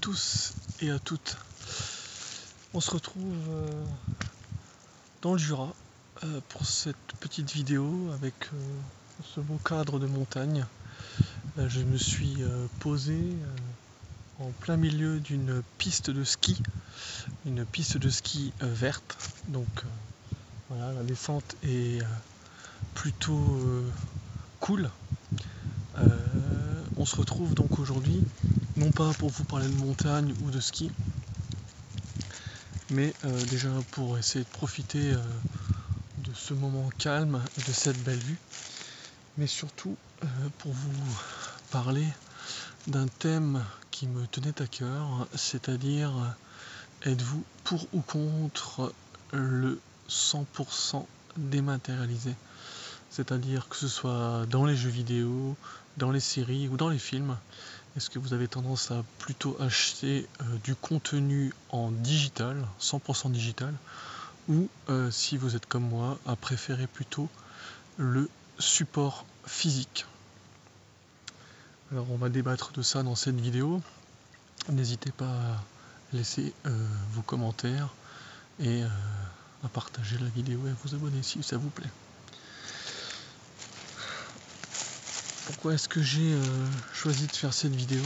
tous et à toutes. On se retrouve dans le Jura pour cette petite vidéo avec ce beau cadre de montagne. Je me suis posé en plein milieu d'une piste de ski, verte. Donc voilà, la descente est plutôt cool. On se retrouve donc aujourd'hui, non pas pour vous parler de montagne ou de ski, mais déjà pour essayer de profiter de ce moment calme et de cette belle vue, mais surtout pour vous parler d'un thème qui me tenait à cœur, c'est-à-dire êtes-vous pour ou contre le 100% dématérialisé, c'est-à-dire que ce soit dans les jeux vidéo, dans les séries ou dans les films. Est-ce que vous avez tendance à plutôt acheter du contenu en digital, 100% digital, ou si vous êtes comme moi, à préférer plutôt le support physique? Alors on va débattre de ça dans cette vidéo. N'hésitez pas à laisser vos commentaires et à partager la vidéo et à vous abonner si ça vous plaît. Pourquoi est-ce que j'ai choisi de faire cette vidéo?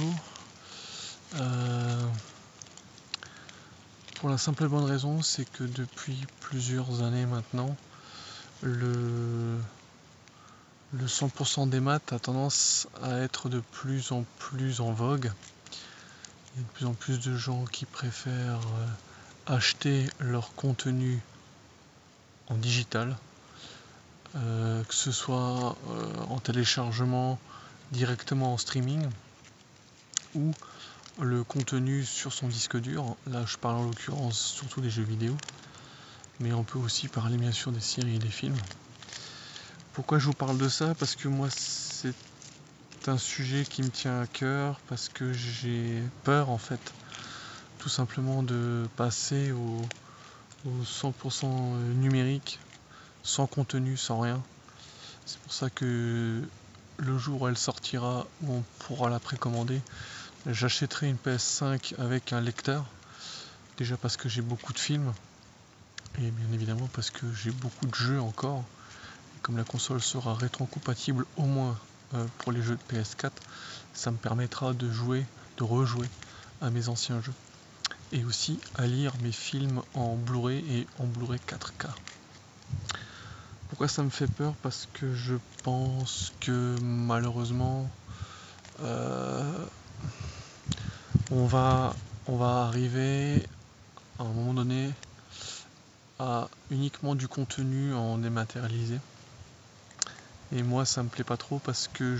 Pour la simple et bonne raison, c'est que depuis plusieurs années maintenant, le 100% des maths a tendance à être de plus en plus en vogue. Il y a de plus en plus de gens qui préfèrent acheter leur contenu en digital, que ce soit en téléchargement directement en streaming ou le contenu sur son disque dur. Là je parle en l'occurrence surtout des jeux vidéo, mais on peut aussi parler bien sûr des séries et des films. Pourquoi je vous parle de ça? Parce que moi c'est un sujet qui me tient à cœur, parce que j'ai peur en fait tout simplement de passer au 100% numérique, sans contenu, sans rien. C'est pour ça que le jour où elle sortira, où on pourra la précommander, j'achèterai une PS5 avec un lecteur. Déjà parce que j'ai beaucoup de films, et bien évidemment parce que j'ai beaucoup de jeux encore. Comme la console sera rétro-compatible au moins pour les jeux de PS4, ça me permettra de rejouer à mes anciens jeux. Et aussi à lire mes films en Blu-ray et en Blu-ray 4K. Pourquoi ça me fait peur? Parce que je pense que malheureusement on va arriver à un moment donné à uniquement du contenu en dématérialisé. Et moi ça me plaît pas trop, parce que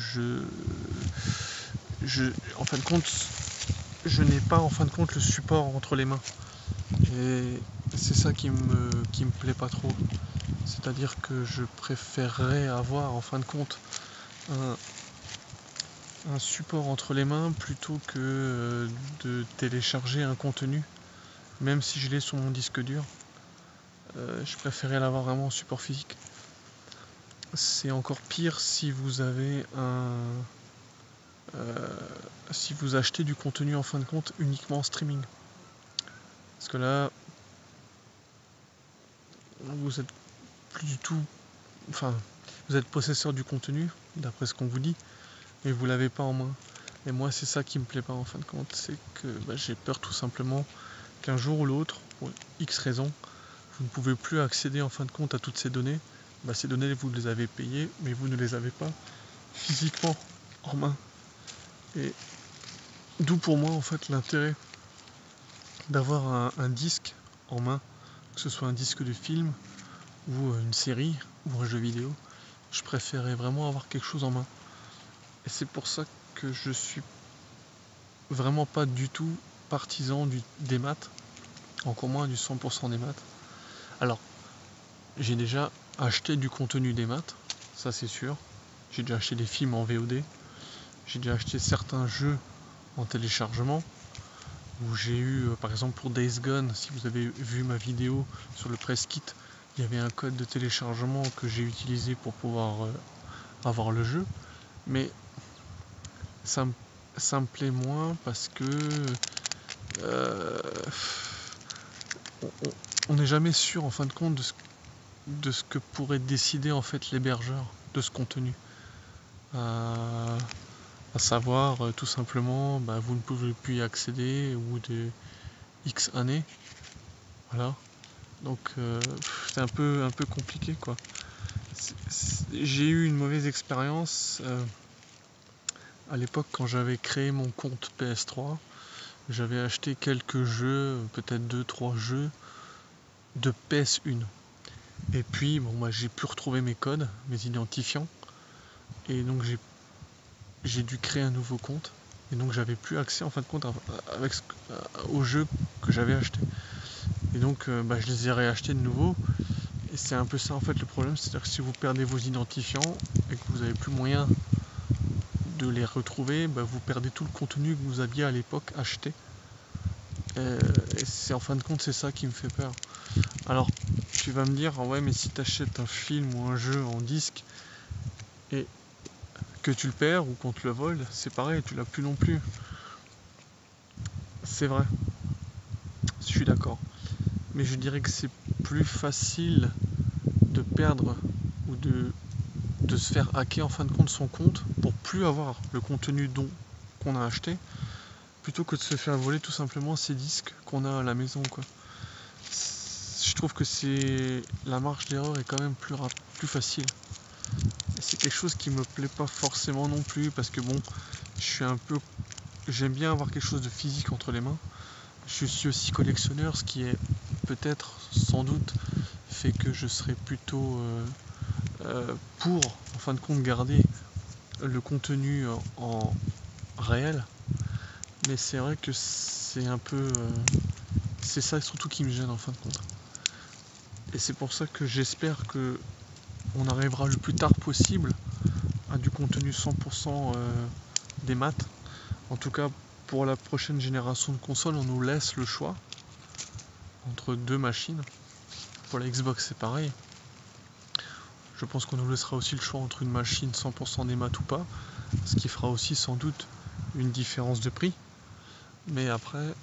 en fin de compte, je n'ai pas le support entre les mains. Et c'est ça qui me plaît pas trop. C'est-à-dire que je préférerais avoir en fin de compte un support entre les mains plutôt que de télécharger un contenu, même si je l'ai sur mon disque dur. Je préférerais l'avoir vraiment en support physique. C'est encore pire si vous avez si vous achetez du contenu en fin de compte uniquement en streaming. Parce que là, vous êtes plus du tout, vous êtes possesseur du contenu, d'après ce qu'on vous dit, mais vous l'avez pas en main. Et moi c'est ça qui me plaît pas en fin de compte, c'est que j'ai peur tout simplement qu'un jour ou l'autre, pour X raison, vous ne pouvez plus accéder en fin de compte à toutes ces données. Ces données vous les avez payées, mais vous ne les avez pas physiquement en main. Et d'où pour moi en fait l'intérêt d'avoir un disque en main, que ce soit un disque de film ou une série ou un jeu vidéo. Je préférais vraiment avoir quelque chose en main. Et c'est pour ça que je suis vraiment pas du tout partisan des maths, encore moins du 100% des maths. Alors, j'ai déjà acheté du contenu des maths, ça c'est sûr. J'ai déjà acheté des films en VOD. J'ai déjà acheté certains jeux en téléchargement. Où j'ai eu, par exemple pour Days Gone, si vous avez vu ma vidéo sur le press kit, il y avait un code de téléchargement que j'ai utilisé pour pouvoir avoir le jeu. Mais ça me plaît moins parce que on n'est jamais sûr en fin de compte de ce que pourrait décider en fait l'hébergeur de ce contenu. À savoir tout simplement vous ne pouvez plus y accéder ou de X années. Voilà. Donc c'est un peu compliqué quoi. J'ai eu une mauvaise expérience à l'époque quand j'avais créé mon compte PS3. J'avais acheté quelques jeux, peut-être 2-3 jeux de PS1. Et puis j'ai pu retrouver mes codes, mes identifiants. Et donc j'ai dû créer un nouveau compte. Et donc j'avais plus accès en fin de compte aux jeux que j'avais achetés. Et donc je les ai réachetés de nouveau. Et c'est un peu ça en fait le problème. C'est-à-dire que si vous perdez vos identifiants et que vous n'avez plus moyen de les retrouver, vous perdez tout le contenu que vous aviez à l'époque acheté. Et c'est en fin de compte c'est ça qui me fait peur. Alors tu vas me dire ouais mais si tu achètes un film ou un jeu en disque et que tu le perds ou qu'on te le vole, c'est pareil, tu l'as plus non plus. C'est vrai, je suis d'accord. Mais je dirais que c'est plus facile de perdre ou de se faire hacker en fin de compte son compte pour plus avoir le contenu qu'on a acheté, plutôt que de se faire voler tout simplement ces disques qu'on a à la maison quoi. Je trouve que la marge d'erreur est quand même plus facile. Et c'est quelque chose qui me plaît pas forcément non plus parce que j'aime bien avoir quelque chose de physique entre les mains. Je suis aussi collectionneur, ce qui est peut-être sans doute fait que je serais plutôt pour en fin de compte garder le contenu en réel. Mais c'est vrai que c'est un peu c'est ça surtout qui me gêne en fin de compte. Et c'est pour ça que j'espère que on arrivera le plus tard possible à du contenu 100% des maths. En tout cas, pour la prochaine génération de consoles, on nous laisse le choix entre deux machines. Pour la Xbox, c'est pareil. Je pense qu'on nous laissera aussi le choix entre une machine 100% des maths ou pas, ce qui fera aussi sans doute une différence de prix. Mais après,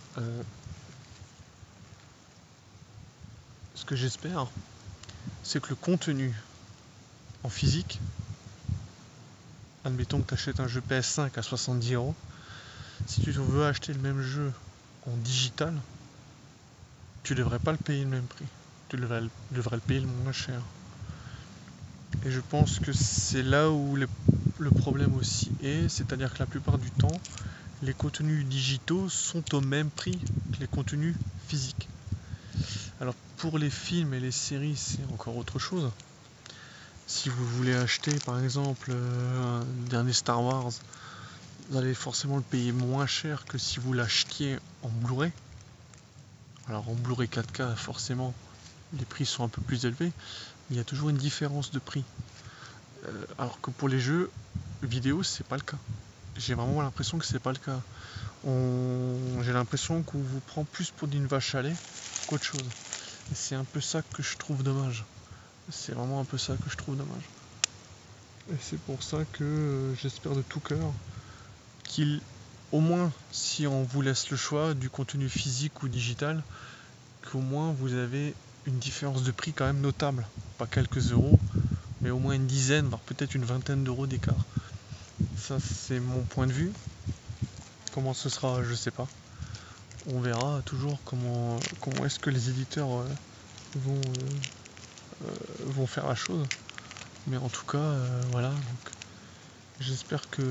ce que j'espère, c'est que le contenu en physique, admettons que tu achètes un jeu PS5 à 70€, si tu veux acheter le même jeu en digital, tu devrais pas le payer le même prix. Tu devrais le payer le moins cher. Et je pense que c'est là où le problème aussi est, c'est-à-dire que la plupart du temps, les contenus digitaux sont au même prix que les contenus physiques. Alors pour les films et les séries, c'est encore autre chose. Si vous voulez acheter par exemple un dernier Star Wars, vous allez forcément le payer moins cher que si vous l'achetiez en Blu-ray. Alors en Blu-ray 4K, forcément, les prix sont un peu plus élevés, mais il y a toujours une différence de prix. Alors que pour les jeux vidéo, c'est pas le cas. J'ai vraiment l'impression que c'est pas le cas. J'ai l'impression qu'on vous prend plus pour d'une vache à lait qu'autre chose. Et c'est un peu ça que je trouve dommage. C'est vraiment un peu ça que je trouve dommage. Et c'est pour ça que j'espère de tout cœur au moins, si on vous laisse le choix du contenu physique ou digital, qu'au moins vous avez une différence de prix quand même notable. Pas quelques euros, mais au moins une dizaine, voire peut-être une vingtaine d'euros d'écart. Ça, c'est mon point de vue. Comment ce sera, je sais pas. On verra toujours comment est-ce que les éditeurs vont faire la chose. Mais en tout cas, voilà. Donc, j'espère que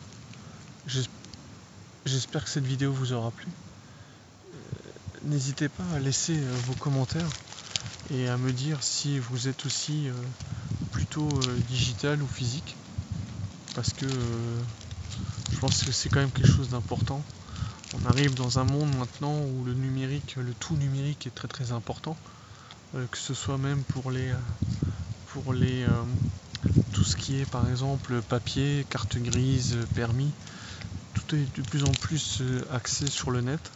cette vidéo vous aura plu. N'hésitez pas à laisser vos commentaires et à me dire si vous êtes aussi plutôt digital ou physique. Parce que je pense que c'est quand même quelque chose d'important. On arrive dans un monde maintenant où le tout numérique est très très important. Que ce soit même pour tout ce qui est par exemple papier, carte grise, permis. Tout est de plus en plus axé sur le net.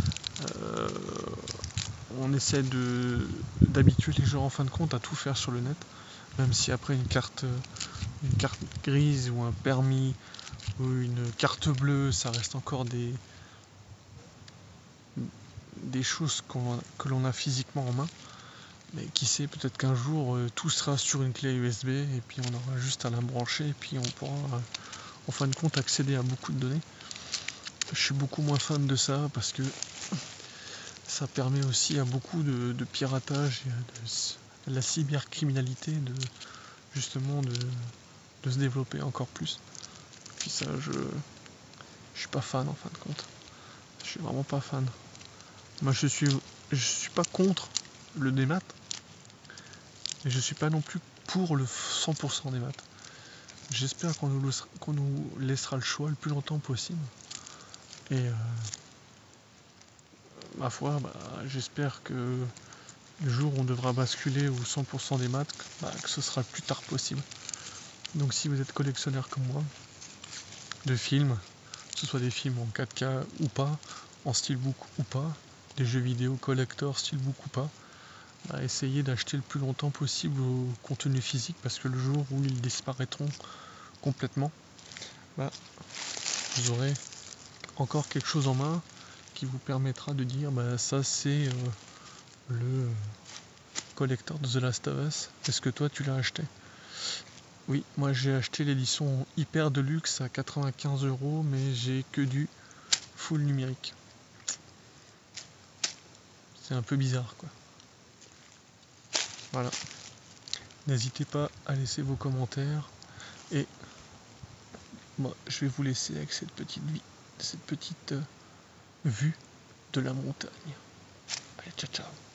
On essaie d'habituer les gens en fin de compte à tout faire sur le net, même si après une carte grise ou un permis ou une carte bleue, ça reste encore des choses que l'on a physiquement en main. Mais qui sait, peut-être qu'un jour tout sera sur une clé USB et puis on aura juste à la brancher et puis on pourra en fin de compte accéder à beaucoup de données. Je suis beaucoup moins fan de ça parce que ça permet aussi à beaucoup de piratage et de la cybercriminalité justement de se développer encore plus. Puis ça, je suis pas fan en fin de compte. Je suis vraiment pas fan. Moi je suis pas contre le démat, mais je suis pas non plus pour le 100% des maths. J'espère qu'on nous laissera le choix le plus longtemps possible. Et ma foi, j'espère que le jour où on devra basculer au 100% des maths, que ce sera le plus tard possible. Donc si vous êtes collectionneur comme moi, de films, que ce soit des films en 4K ou pas, en steelbook ou pas, des jeux vidéo collector steelbook ou pas, essayez d'acheter le plus longtemps possible au contenu physique parce que le jour où ils disparaîtront complètement, vous aurez encore quelque chose en main qui vous permettra de dire ça c'est le collector de The Last of Us. Est-ce que toi tu l'as acheté? Oui, moi j'ai acheté l'édition hyper deluxe à 95€, mais j'ai que du full numérique. C'est un peu bizarre quoi. Voilà. N'hésitez pas à laisser vos commentaires et moi je vais vous laisser avec cette petite vue de la montagne. Allez, ciao ciao.